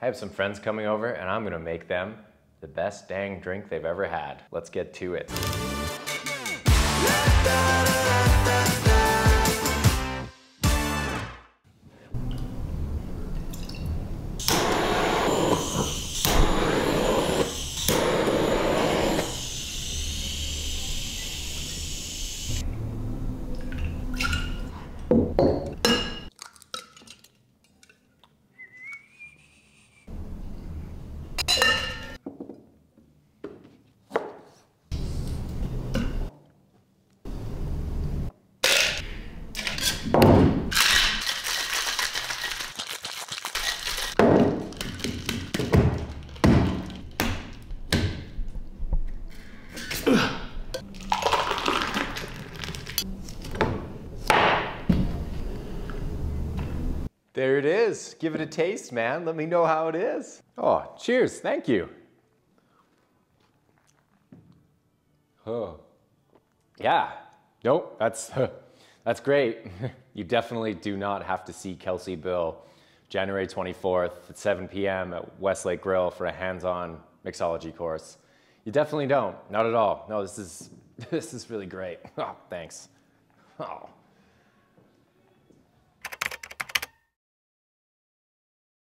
I have some friends coming over and I'm gonna make them the best dang drink they've ever had. Let's get to it. There it is. Give it a taste, man. Let me know how it is. Oh, cheers. Thank you. Oh. Yeah. Nope, that's great. You definitely do not have to see Kelsey Bill January 24th at 7 p.m. at Westlake Grill for a hands-on mixology course. You definitely don't. Not at all. No, this is really great. Oh, thanks. Oh.